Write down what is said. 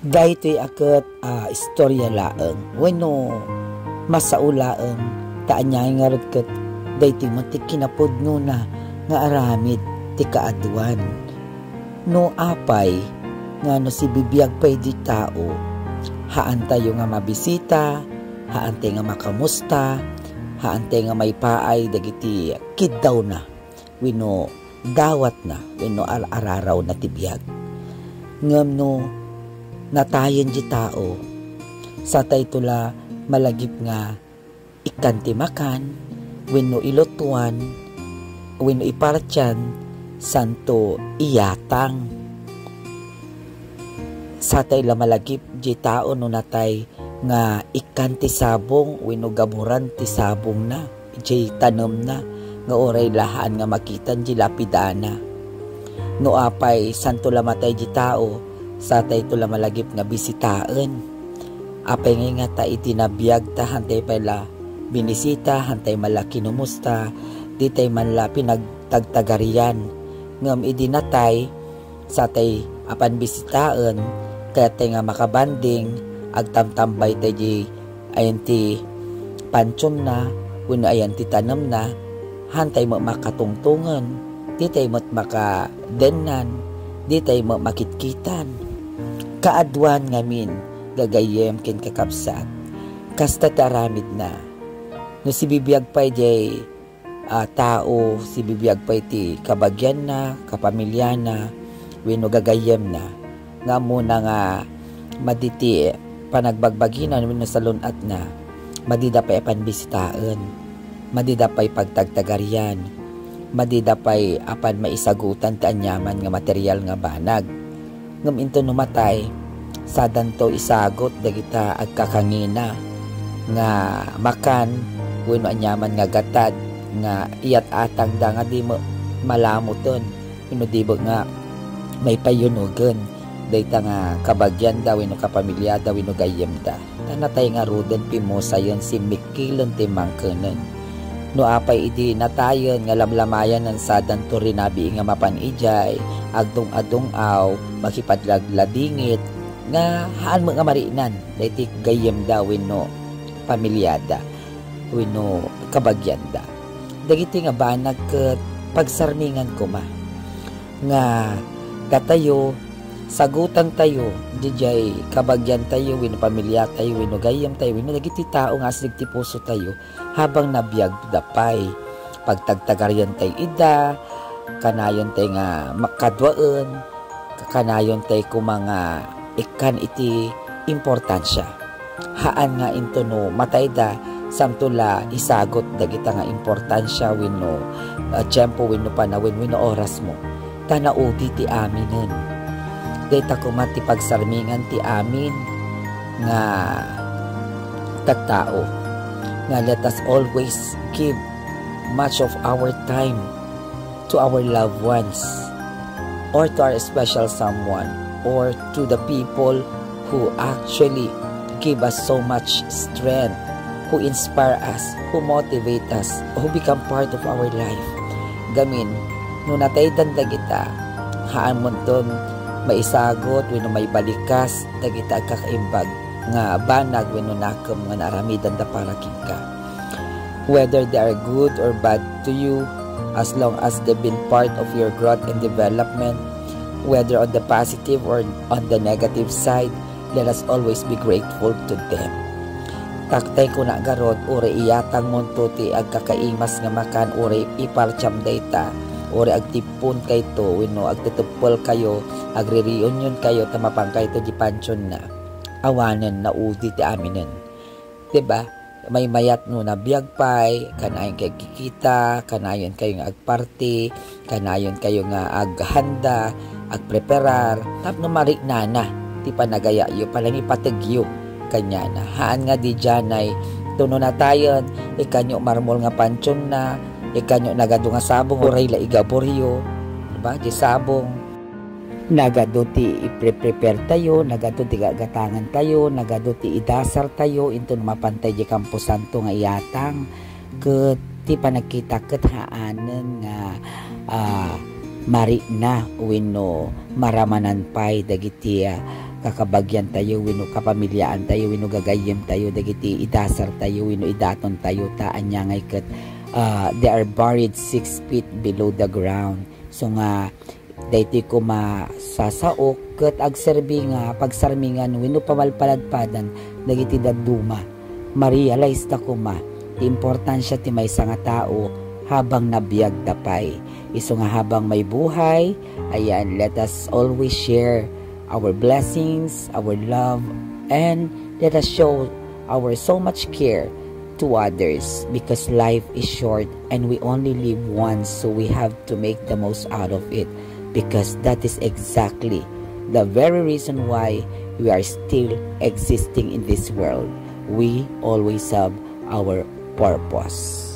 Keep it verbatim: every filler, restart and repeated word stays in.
Daytoy aket uh, istorya laeng wenno masaulaeng taanyay nga ket daytoy matik kinapudno na nga aramid ti kaadwan no apay nga no si bibiyag pay di tao haan tayo nga mabisita, haan tayo nga makamusta, haan tayo nga may paay dagiti kiddaw na wenno dawat na wenno ar-araraw na tibiyag ngem no natayen di tao sa tay tula malagip nga ikanti makan wenno ilutuan wenno iparatyan santo iyatang sa tay la malagip di tao no natay nga ikanti sabong wenno gaburan ti sabong na di tanem na nga oray lahan nga makitan di lapidana no apay santo la matay di tao sa tay tula malagip nga bisitaen apay ngay nga ta itinabiyag ta hantay pala binisita hantay mala kinumusta di tay man la pinagtagtagarian ngem idinatay sa tay apan bisitaen kaya tay nga makabanding agtamtambay tay di ayan ti pansyon na wenno ayan ti tanem na hantay mo makatungtungan di tay mo't makadennan di tay mo makitkitan kaadwan ngamin gagayem ken kakabsat kasta taramid na no si bibiyag pay jay uh, tao si bibiyag pay ti kabagyan na kapamilya na wenno gagayem na nga muna nga maditi panagbagbaginan wenno salunat na madida pay panbisitaen madida pay pagtagtagarian madida pay apan maisagutan ti anyaman nga material nga banag ngem into numatay sadanto isagot dagita agkakangina nga makan wenno anyaman nga gatad nga iyat atang da nga di mo malamuton wenno di ba nga may payunugen dayta nga kabagyan da wenno kapamilya da wenno gayem da tanatay nga ruden pimosayon si Mikilon ti mangkenen no apay idi natayon nga lamlamayan ng sadanto rinabi nga mapanijay agdong-adong aw makipadlagladingit nga haan mga mariinan dayti gayem da wenno pamilyada wenno kabagyanda dagiti nga banag ket pagsarmingan ko ma nga katayo sagutan tayo dijay kabagyan tayo wenno pamilya tayo wenno gayem tayo wenno dagiti tao nga aslig ti puso tayo habang nabiyag dapay pagtagtagaryan tayo ida kanayon tayo nga makadwaen kanayon tayo ko mga ikan iti importansya haan nga into no matayda samtula isagot dagita nga importansya wenno uh, tiyempo wenno panawin wenno oras mo tanaudi ti aminen dayta kumat ti pagsarmingan ti amin nga tattao nga let us always give much of our time to our loved ones or to our special someone or to the people who actually give us so much strength, who inspire us, who motivate us, who become part of our life. Gamin, no natay danda kita, haan mo ton maisagot, wenno may balikas, dagita kakaimbag, nga banag, wenno nakam nga naramidan da para ka. Whether they are good or bad to you, as long as they've been part of your growth and development, whether on the positive or on the negative side, let us always be grateful to them. Taktay ko na garot, uri iyatang monto ti agkakaimas nga makan, uri iparcham data, uri agtipon kay to, wenno agtutupol kayo, agre-reunion kayo, tamapang kayo to di pansyon na, awanen na udi ti aminen. Diba? May mayat no na biyagpay, kanayon kayo kikita, kanayon kayo nga agparty, kanayon kayo nga aghanda, agpreparar, tapno marik nana, ti panagaya yu, palang ipatagyo, kanya na. Haan nga di dyanay, tuno na tayon, ikanyo marmol nga pansyon na, ikanyo nagado nga sabong, uray la igaboryo, diba, di sabong, nagado ti ipre-prepare tayo, nagado ti gagatangan tayo, nagado ti idasar tayo, into mapantay di Campo Santo nga iyatang, ket ti panagkita ket haanen nga uh, mari na wino maramanan pay dagiti uh, kakabagyan tayo wino kapamilyaan tayo wino gagayem tayo dagiti idasar tayo wino idaton tayo taan nya ngay ket uh, they are buried six feet below the ground. So nga dayti ko masasaok ket agserbi nga pagsarmingan wino pamalpaladpadan dagiti daduma. Ma-realize ta ko ma ti importansya ti maysa nga tao habang nabiyag tapay. Iso nga habang may buhay, ayan, let us always share our blessings, our love, and let us show our so much care to others because life is short and we only live once, so we have to make the most out of it because that is exactly the very reason why we are still existing in this world. We always have our purpose.